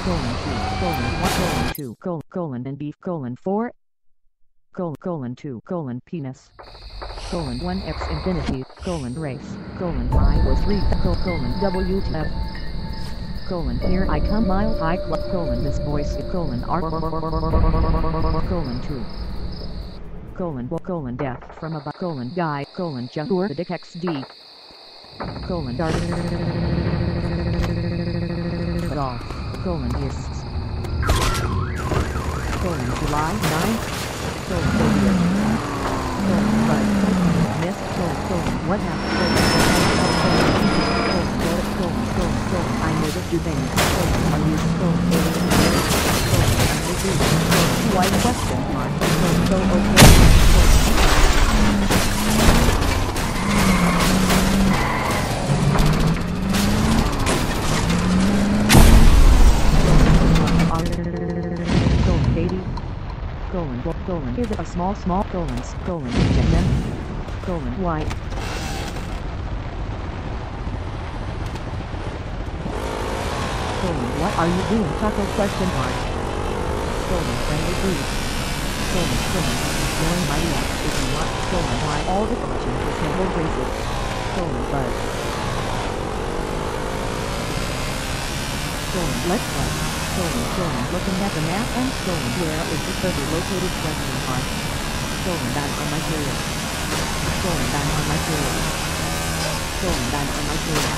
colon 2, colon 1, colon 2, colon and beef, colon 4, colon 2, colon penis, colon 1 x infinity, colon race, colon y was 3, colon WTF, colon here I come mile high club, colon this voice, colon r, colon 2, colon death from a colon guy, colon jahur the dick xd, colon dart, all, colon discs, colon July 9th, colon Soviet, colon bud, missed, colon what happened, colon I made it you bang, colon are you, colon white question mark, colon so okay, colon baby, colon is it a small colons, colon then, colon white, colon what are you doing, taco question mark, colon friendly food, colon knowing my react if you want, colon why all the questions is never racist, colon buzz, colon let's play, colon looking at the map and colon where is the server located question mark, colon I'm on my period, colon I'm on my period, colon I'm on my period,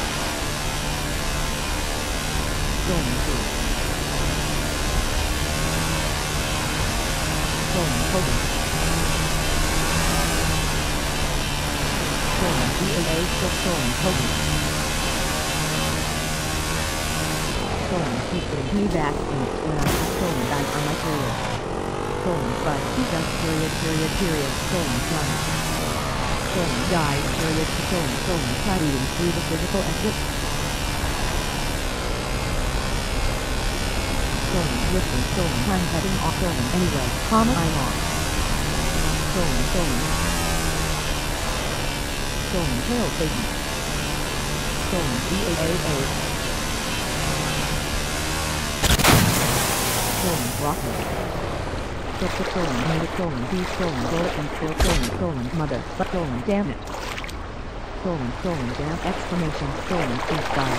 colon 2, colon Hogan, colon BAA colon Hogan, colon keep putting me back in when I'm colon I'm on my period, colon but he does period, colon done, colon died period, colon carrying through the physical exit, colon listen, colon I'm heading off, colon anyway, comma I'm off, colon tail Satan, colon BAAA, colon broccoli, colon made colon beef, colon bullet and colon mother, but colon damn it, colon damn exclamation, colon freestyle,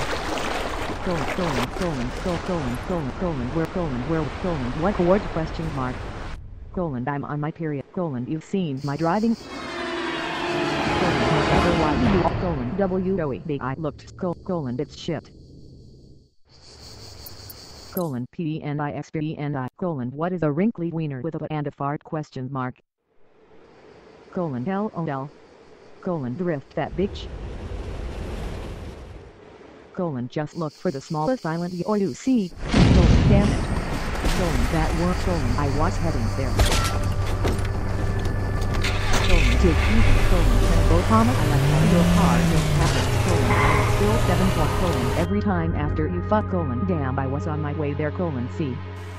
colon where, colon what word question mark, colon I'm on my period, colon you've seen my driving, colon whatever why you, colon WOE big I looked, colon it's shit, colon P and I XP and I, colon what is a wrinkly wiener with a butt and a fart question mark, colon LOL, colon drift that bitch, colon just look for the smallest island you see, colon damn it, colon that work, colon I was heading there, colon take easy, colon go comma I like how your car just happened, colon I'm still 7 point, colon every time after you fuck, colon damn I was on my way there, colon C,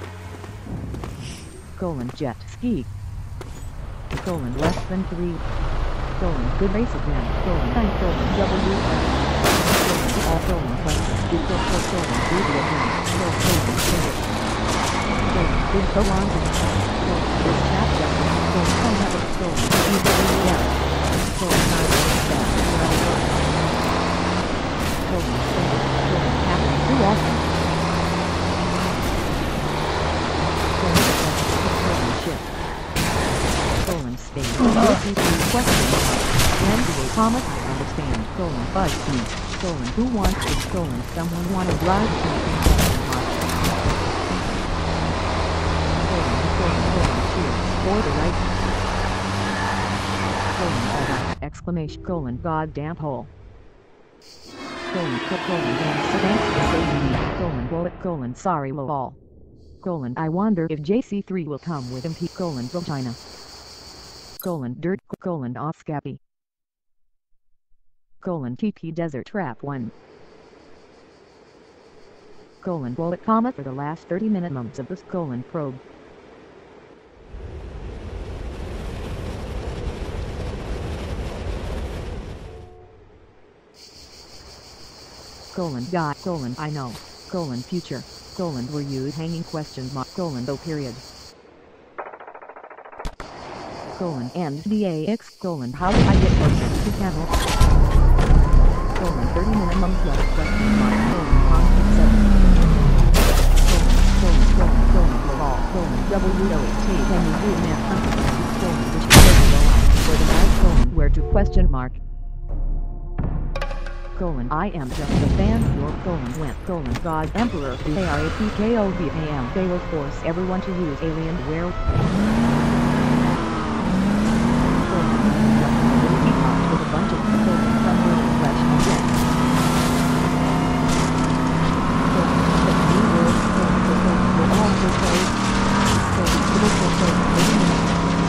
colon jet ski, colon less than 3, colon good race again, colon 9, colon WF, all colon questions, do colon do the again, colon finish, colon did go on to colon this chat colon I have a colon you yeah, colon 9 that, colon happens too often, colon shit, colon space, question, and the comma I understand, colon buzz me, colon who wants to, colon someone wanna drive to, colon cheers for the right, colon alright, exclamation, colon goddamn hole, colon thanks for saving me, colon bullet, colon sorry lol, colon I wonder if JC3 will come with MP, colon vagina, colon dirt, colon off scappy, colon TP desert trap 1, colon bullet comma for the last 30 minutes of this colon probe, colon God, colon I know, colon future. colon, were you hanging question mark, colon, oh period. Colon, and DAX, colon, how do I get closer to channel? Colon, 30 minimum plus question mark, colon, constant 7. WOHT, can you do math colon, which is the line for the night, colon, where to question mark? Colon, I am just a fan, your colon went, colon, God Emperor, BARAPKOBAM, they will force everyone to use Alienware. Colon, just a little teapot with a bunch of colon, some little flesh and jet. Colon, the new world, colon, the colon, will also play. Colon, colon, 30 minutes.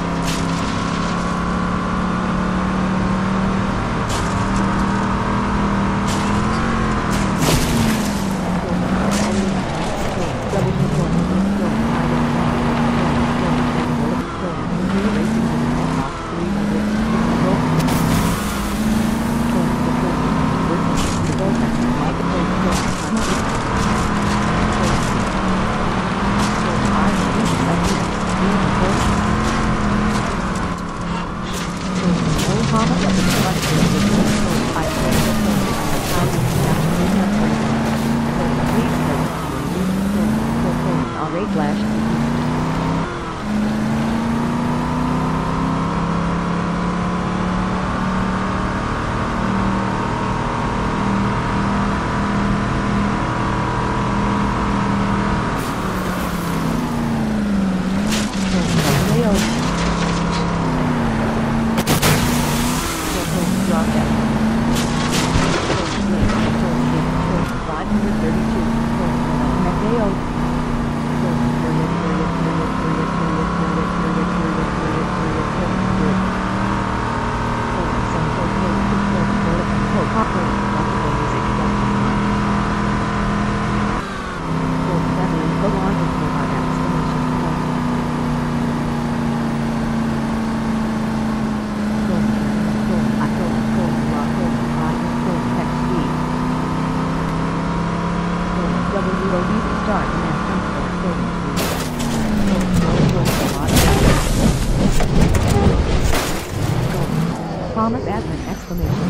Thomas admin exclamation.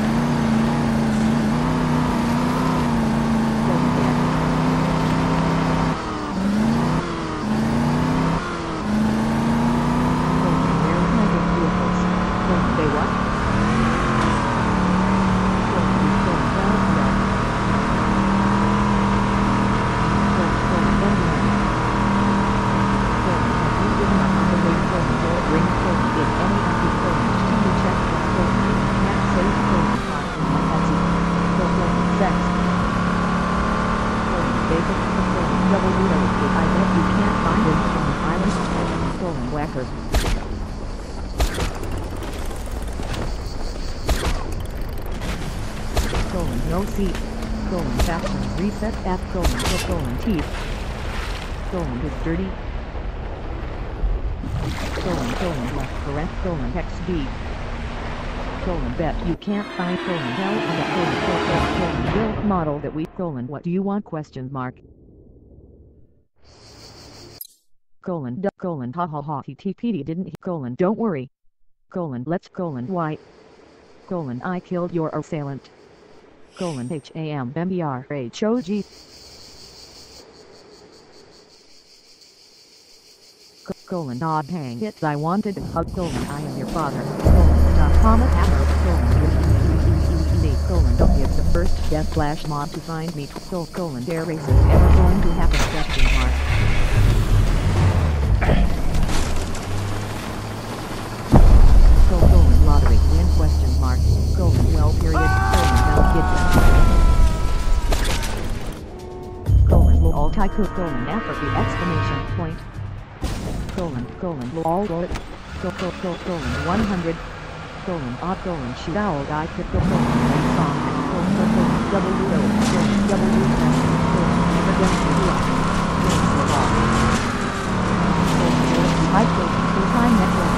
No seat. Colon fasten reset F colon teeth. Colon is dirty. Colon left correct colon hex B. Colon bet you can't find colon hell on the colon build model that we colon what do you want question mark. Colon duck colon ha ha ha TTPD didn't he colon don't worry. Colon let's colon why. Colon I killed your assailant. Colon HAMMBRHOG. Colon odd hang it I wanted to hug colon I am your father. Colon not Thomas Hammer. Colon don't give the first death flash mob to find me. Colon dare race is ever going to happen question mark. Colon lottery win question mark. Colon well period. Colon lol tycoon colon after the exclamation point. Colon lol colon 100. Colon odd colon shoot owl die could colon song W never going to do it. I killed full time network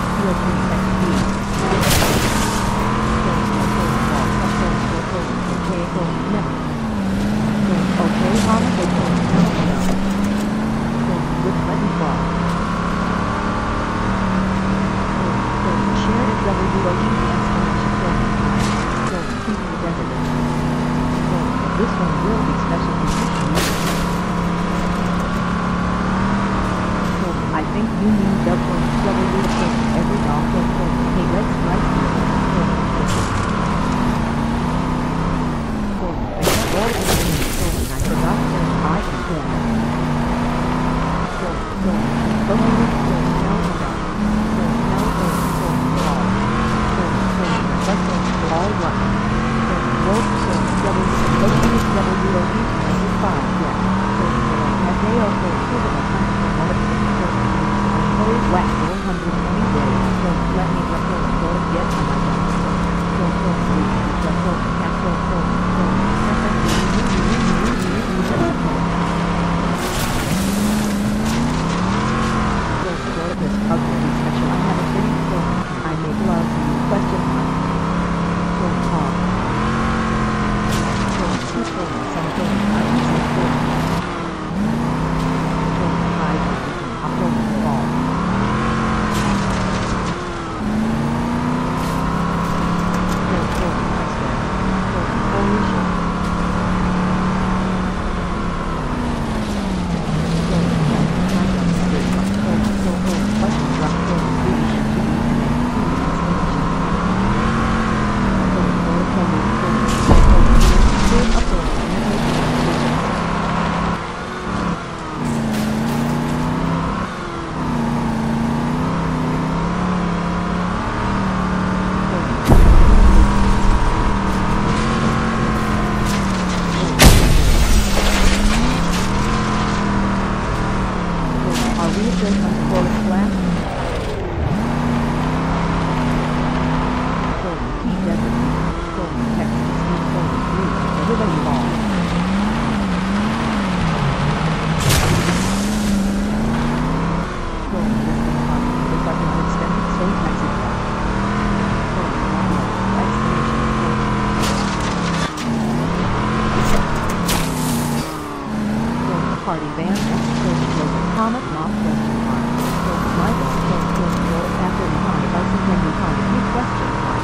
okay, forward flash. Stolen key desert. Stolen text. Stolen blue. Everybody ball. Stolen listing hub. The button on extended state exit bar. Stolen audio. Exclamation point. Stolen party band. Stolen logo. Comet not question mark. Stolen Michael. Stolen door after the high bison can be found. Question mark.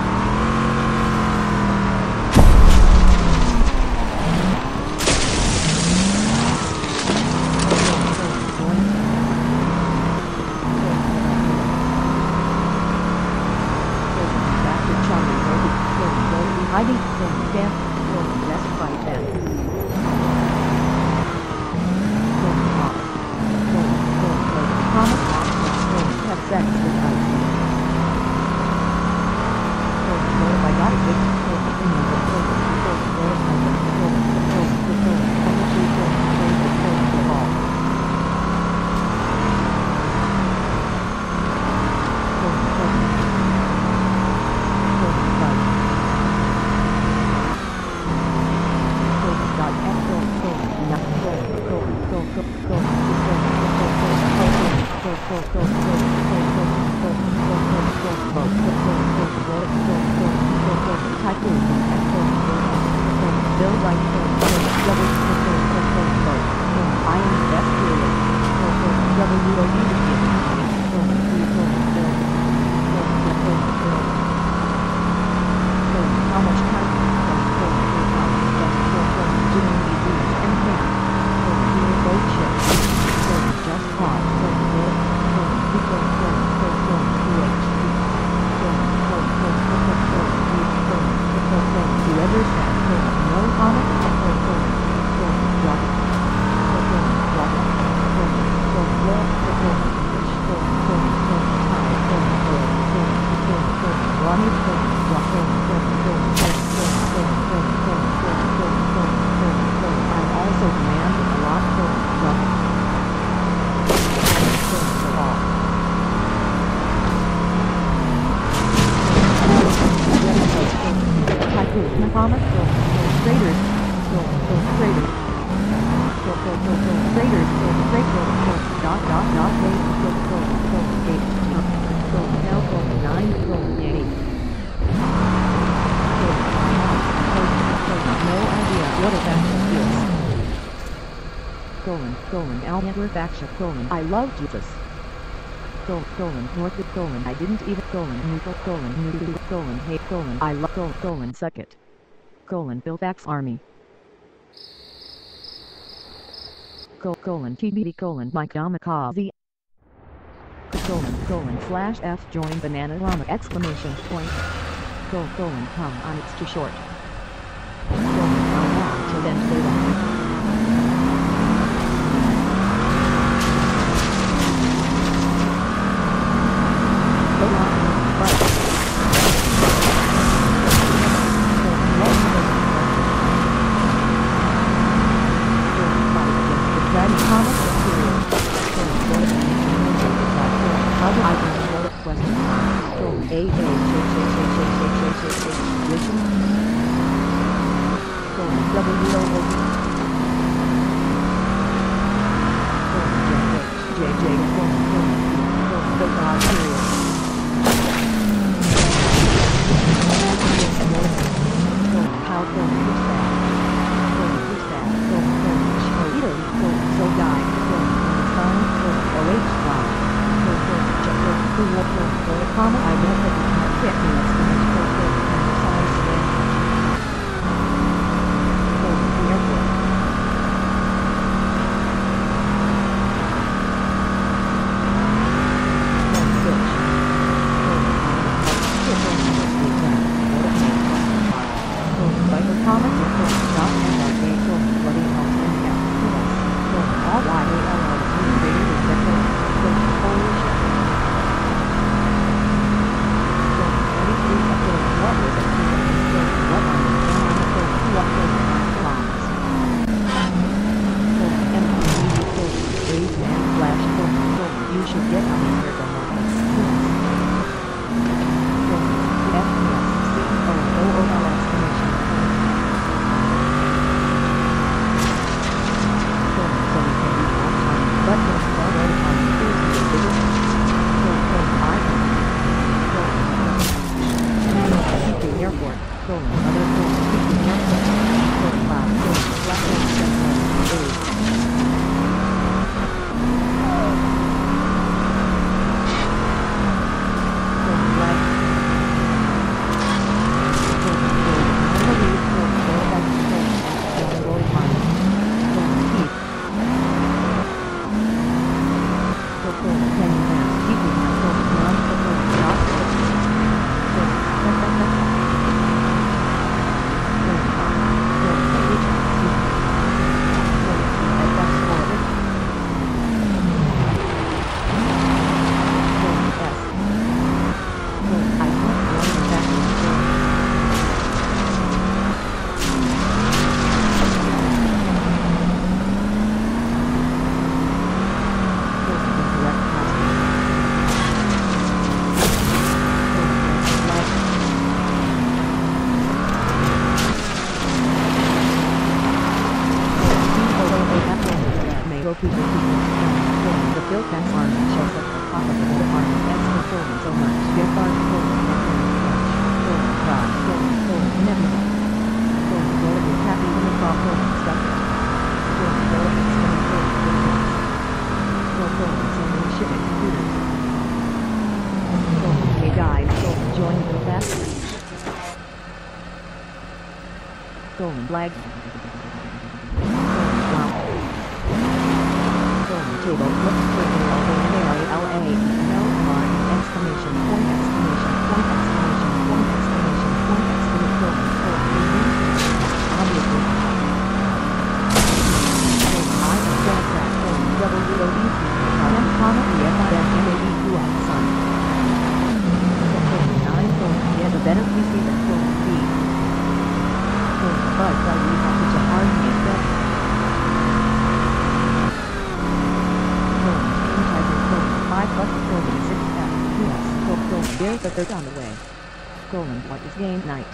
Hiding, stolen camp, stolen best fight then. Stolen off. Stolen, comet off, stolen, have sex with us. Stolen, I got it, stolen, Faction stolen. I love Jesus. Stolen. North stolen. I didn't even stolen. Neutral stolen. Neutral stolen. Hate stolen. I love stolen. Suck it. Stolen. Bilfax Army. Stolen. TBD colon. Mike Kamikaze. Stolen. Slash F join banana llama exclamation point. Stolen. Come on. It's too short. Stolen. I want to then say that. Flash, Kilo People Stolen the Phil Fence Army shows up the top of the middle army and stolen so much. Get bar stolen stolen pride stolen nebula. Stolen bullet is happy when it's all stolen stuff. Stolen bullet is stolen stolen so many shit and computers. Stolen they died stolen join the best. Stolen flag. Table, look, L-A, no, line, exclamation point, exclamation point, exclamation point, exclamation point, exclamation point, obviously. I, Democrat, W-O-E-C, comma, E-F-I-N-M-A-D-U, son. 9, yeah, the better PC than B. But, we have such a hard name, better. There's the third on the way. Stolen what is game night.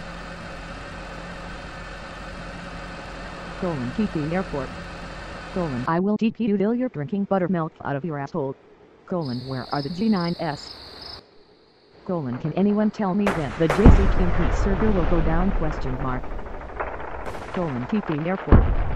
Stolen TP airport. Stolen I will teach you till you're drinking buttermilk out of your asshole. Stolen where are the G9S? Stolen can anyone tell me when the JC Compete server will go down question mark. Stolen TP airport.